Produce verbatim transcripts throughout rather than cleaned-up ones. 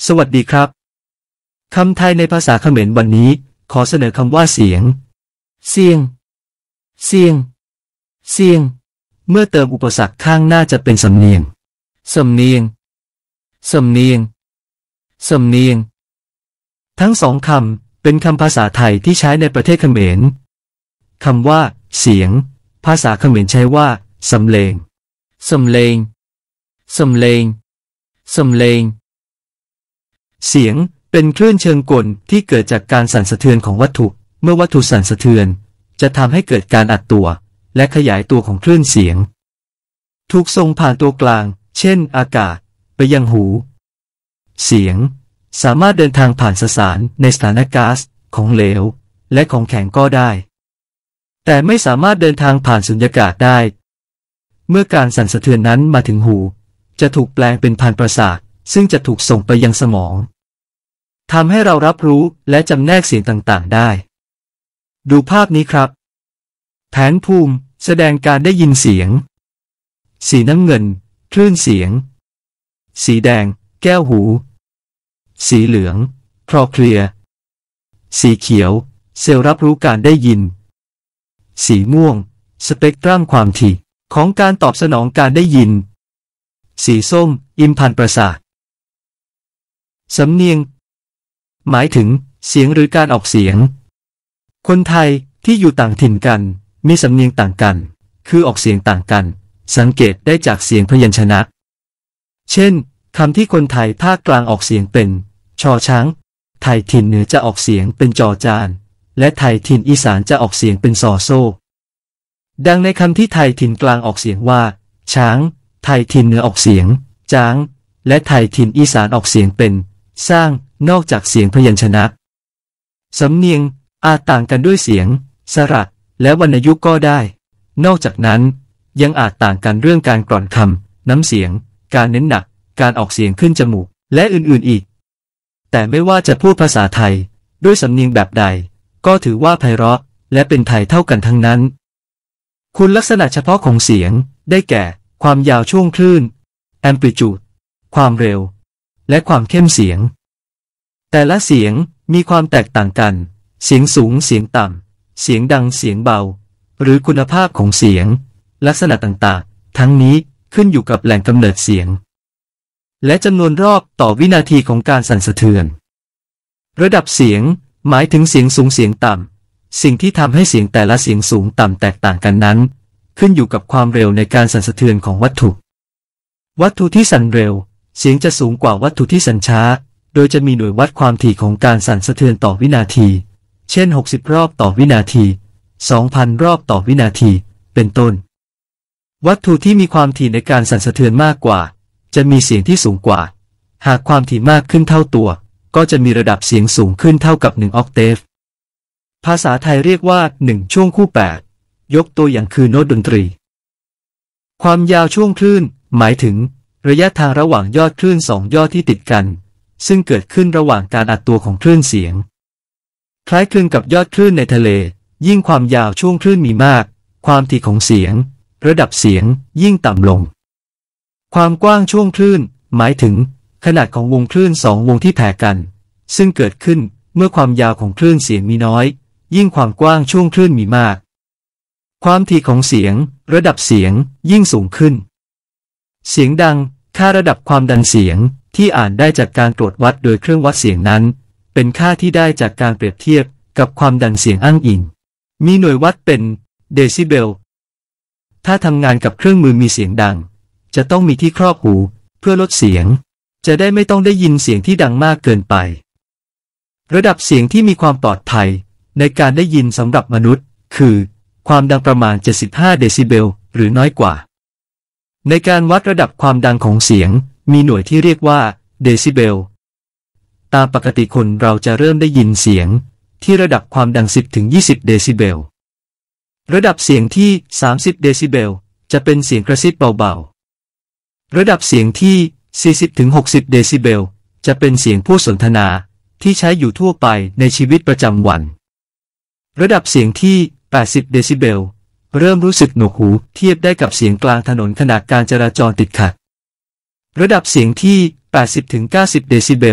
สวัสดีครับคำไทยในภาษาเขมรวันนี้ขอเสนอคำว่าเสียงเสียงเสียงเสียงเมื่อเติมอุปสรรคข้างหน้าจะเป็นสำเนียงสำเนียงสำเนียงสำเนียงทั้งสองคำเป็นคำภาษาไทยที่ใช้ในประเทศเขมรคำว่าเสียงภาษาเขมรใช้ว่าสำเลงสำเลงสำเลงสำเลงเสียงเป็นคลื่นเชิงกลที่เกิดจากการสั่นสะเทือนของวัตถุเมื่อวัตถุสั่นสะเทือนจะทำให้เกิดการอัดตัวและขยายตัวของคลื่นเสียงถูกส่งผ่านตัวกลางเช่นอากาศไปยังหูเสียงสามารถเดินทางผ่านสสารในสถานก๊าซของเหลวและของแข็งก็ได้แต่ไม่สามารถเดินทางผ่านสุญญากาศได้เมื่อการสั่นสะเทือนนั้นมาถึงหูจะถูกแปลงเป็นพันธุ์ประสาทซึ่งจะถูกส่งไปยังสมองทำให้เรารับรู้และจำแนกเสียงต่างๆได้ดูภาพนี้ครับแผนภูมิแสดงการได้ยินเสียงสีน้ำเงินคลื่นเสียงสีแดงแก้วหูสีเหลืองคลอเคลียร์สีเขียวเซลล์รับรู้การได้ยินสีม่วงสเปกตรัมความถี่ของการตอบสนองการได้ยินสีส้มอิมพันธุ์ประสาทสำเนียงหมายถึงเสียงหรือการออกเสียงคนไทยที่อยู่ต่างถิ่นกันมีสำเนียงต่างกันคือออกเสียงต่างกันสังเกตได้จากเสียงพยัญชนะเช่นคำที่คนไทยภาคกลางออกเสียงเป็นชอช้างไทยถิ่นเหนือจะออกเสียงเป็นจอจานและไทยถิ่นอีสานจะออกเสียงเป็นซอโซ่ดังในคำที่ไทยถิ่นกลางออกเสียงว่าช้างไทยถิ่นเหนือออกเสียงจ้างและไทยถิ่นอีสานออกเสียงเป็นสร้างนอกจากเสียงพยัญชนะสำเนียงอาจต่างกันด้วยเสียงสระและวรรณยุกต์ก็ได้นอกจากนั้นยังอาจต่างกันเรื่องการกร่อนคำน้ำเสียงการเน้นหนักการออกเสียงขึ้นจมูกและอื่นๆอีกแต่ไม่ว่าจะพูดภาษาไทยด้วยสำเนียงแบบใดก็ถือว่าไพเราะและเป็นไทยเท่ากันทั้งนั้นคุณลักษณะเฉพาะของเสียงได้แก่ความยาวช่วงคลื่น amplitude ความเร็วและความเข้มเสียงแต่ละเสียงมีความแตกต่างกันเสียงสูงเสียงต่ำเสียงดังเสียงเบาหรือคุณภาพของเสียงลักษณะต่างๆทั้งนี้ขึ้นอยู่กับแหล่งกำเนิดเสียงและจำนวนรอบต่อวินาทีของการสั่นสะเทือนระดับเสียงหมายถึงเสียงสูงเสียงต่ำสิ่งที่ทำให้เสียงแต่ละเสียงสูงต่ำแตกต่างกันนั้นขึ้นอยู่กับความเร็วในการสั่นสะเทือนของวัตถุวัตถุที่สั่นเร็วเสียงจะสูงกว่าวัตถุที่สั่นช้าโดยจะมีหน่วยวัดความถี่ของการสั่นสะเทือนต่อวินาทีเช่นหกสิบรอบต่อวินาที สองพัน รอบต่อวินาทีเป็นต้นวัตถุที่มีความถี่ในการสั่นสะเทือนมากกว่าจะมีเสียงที่สูงกว่าหากความถี่มากขึ้นเท่าตัวก็จะมีระดับเสียงสูงขึ้นเท่ากับหนึ่งออกเทฟภาษาไทยเรียกว่าหนึ่งช่วงคู่แปดยกตัวอย่างคือโน้ตดนตรีความยาวช่วงคลื่นหมายถึงระยะทางระหว่างยอดคลื่นสองยอดที่ติดกันซึ่งเกิดขึ้นระหว่างการอัดตัวของคลื่นเสียงคล้ายคลึงกับยอดคลื่นในทะเลยิ่งความยาวช่วงคลื่นมีมากความถี่ของเสียงระดับเสียงยิ่งต่ำลงความกว้างช่วงคลื่นหมายถึงขนาดของวงคลื่นสองวงที่แผ่กันซึ่งเกิดขึ้นเมื่อความยาวของคลื่นเสียงมีน้อยยิ่งความกว้างช่วงคลื่นมีมากความถี่ของเสียงระดับเสียงยิ่งสูงขึ้นเสียงดังค่าระดับความดันเสียงที่อ่านได้จากการตรวจวัดโดยเครื่องวัดเสียงนั้นเป็นค่าที่ได้จากการเปรียบเทียบกับความดันเสียงอ้างอิงมีหน่วยวัดเป็นเดซิเบลถ้าทำงานกับเครื่องมือมีเสียงดังจะต้องมีที่ครอบหูเพื่อลดเสียงจะได้ไม่ต้องได้ยินเสียงที่ดังมากเกินไประดับเสียงที่มีความปลอดภัยในการได้ยินสำหรับมนุษย์คือความดังประมาณเจ็ดสิบห้าเดซิเบลหรือน้อยกว่าในการวัดระดับความดังของเสียงมีหน่วยที่เรียกว่าเดซิเบลตามปกติคนเราจะเริ่มได้ยินเสียงที่ระดับความดัง สิบถึงยี่สิบ เดซิเบลระดับเสียงที่สามสิบเดซิเบลจะเป็นเสียงกระซิบเบาๆระดับเสียงที่สี่สิบถึงหกสิบ เดซิเบลจะเป็นเสียงพูดสนทนาที่ใช้อยู่ทั่วไปในชีวิตประจำวันระดับเสียงที่แปดสิบ เดซิเบลเริ่มรู้สึกหนวกหูเทียบได้กับเสียงกลางถนนขณะการจราจรติดขัดระดับเสียงที่แปดสิบถึงเก้าสิบ เดซิเบล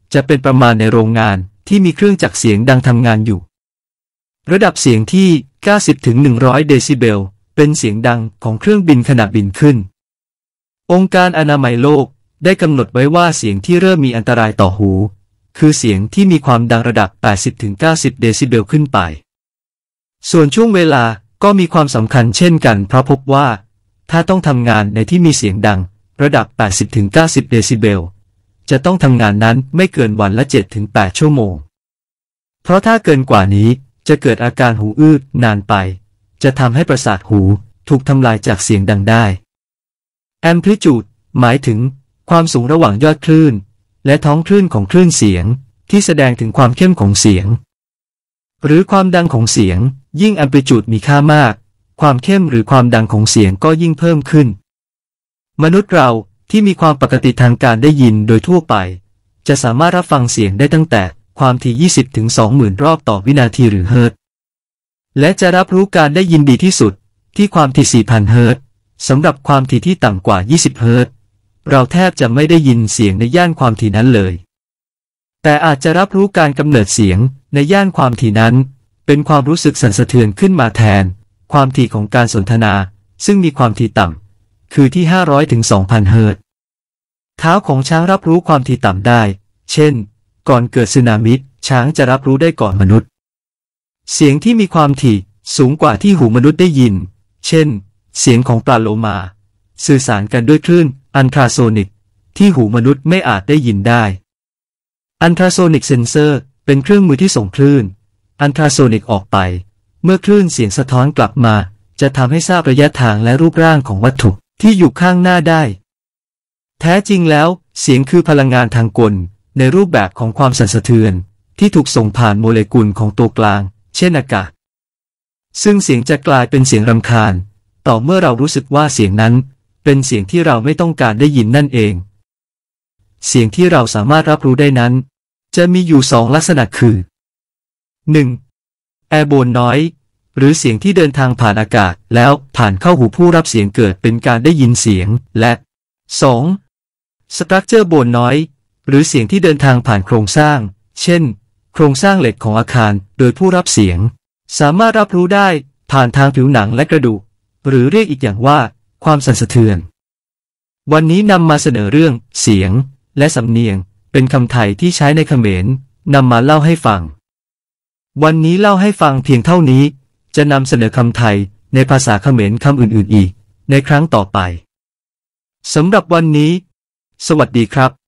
จะเป็นประมาณในโรงงานที่มีเครื่องจักรเสียงดังทำงานอยู่ระดับเสียงที่ เก้าสิบถึงหนึ่งร้อย เดซิเบลเป็นเสียงดังของเครื่องบินขณะบินขึ้นองค์การอนามัยโลกได้กำหนดไว้ว่าเสียงที่เริ่มมีอันตรายต่อหูคือเสียงที่มีความดังระดับ แปดสิบถึงเก้าสิบ เดซิเบลขึ้นไปส่วนช่วงเวลาก็มีความสำคัญเช่นกันเพราะพบว่าถ้าต้องทำงานในที่มีเสียงดังระดับ แปดสิบถึงเก้าสิบ เดซิเบลจะต้องทำงานนั้นไม่เกินวันละ เจ็ดถึงแปด ชั่วโมงเพราะถ้าเกินกว่านี้จะเกิดอาการหูอื้อนานไปจะทำให้ประสาทหูถูกทำลายจากเสียงดังได้ Amplitude หมายถึงความสูงระหว่างยอดคลื่นและท้องคลื่นของคลื่นเสียงที่แสดงถึงความเข้มของเสียงหรือความดังของเสียงยิ่ง Amplitude มีค่ามากความเข้มหรือความดังของเสียงก็ยิ่งเพิ่มขึ้นมนุษย์เราที่มีความปกติทางการได้ยินโดยทั่วไปจะสามารถรับฟังเสียงได้ตั้งแต่ความถี่ ยี่สิบถึงสองหมื่น รอบต่อวินาทีหรือเฮิรตซ์และจะรับรู้การได้ยินดีที่สุดที่ความถี่ สี่พัน เฮิรตซ์สำหรับความถี่ที่ต่ำกว่า ยี่สิบ เฮิรตซ์เราแทบจะไม่ได้ยินเสียงในย่านความถี่นั้นเลยแต่อาจจะรับรู้การกำเนิดเสียงในย่านความถี่นั้นเป็นความรู้สึกสั่นสะเทือนขึ้นมาแทนความถี่ของการสนทนาซึ่งมีความถี่ต่ำคือที่ ห้าร้อยถึงสองพัน เฮิรตซ์เท้าของช้างรับรู้ความถี่ต่ำได้เช่นก่อนเกิดสึนามิช้างจะรับรู้ได้ก่อนมนุษย์เสียงที่มีความถี่สูงกว่าที่หูมนุษย์ได้ยินเช่นเสียงของปลาโลมาสื่อสารกันด้วยคลื่นอัลตราโซนิกที่หูมนุษย์ไม่อาจได้ยินได้อัลตราโซนิกเซนเซอร์เป็นเครื่องมือที่ส่งคลื่นอัลตราโซนิกออกไปเมื่อคลื่นเสียงสะท้อนกลับมาจะทำให้ทราบระยะทางและรูปร่างของวัตถุที่อยู่ข้างหน้าได้แท้จริงแล้วเสียงคือพลังงานทางกลในรูปแบบของความสั่นสะเทือนที่ถูกส่งผ่านโมเลกุลของตัวกลางเช่นอากาศซึ่งเสียงจะกลายเป็นเสียงรำคาญต่อเมื่อเรารู้สึกว่าเสียงนั้นเป็นเสียงที่เราไม่ต้องการได้ยินนั่นเองเสียงที่เราสามารถรับรู้ได้นั้นจะมีอยู่สองลักษณะคือ หนึ่ง Airborne Noise หรือเสียงที่เดินทางผ่านอากาศแล้วผ่านเข้าหูผู้รับเสียงเกิดเป็นการได้ยินเสียงและ สอง Structure-borne Noise หรือเสียงที่เดินทางผ่านโครงสร้างเช่นโครงสร้างเหล็กของอาคารโดยผู้รับเสียงสามารถรับรู้ได้ผ่านทางผิวหนังและกระดูกหรือเรียกอีกอย่างว่าความสั่นสะเทือนวันนี้นำมาเสนอเรื่องเสียงและสำเนียงเป็นคำไทยที่ใช้ในเขมรนำมาเล่าให้ฟังวันนี้เล่าให้ฟังเพียงเท่านี้จะนำเสนอคำไทยในภาษาเขมรคำอื่นๆอีกในครั้งต่อไปสำหรับวันนี้สวัสดีครับ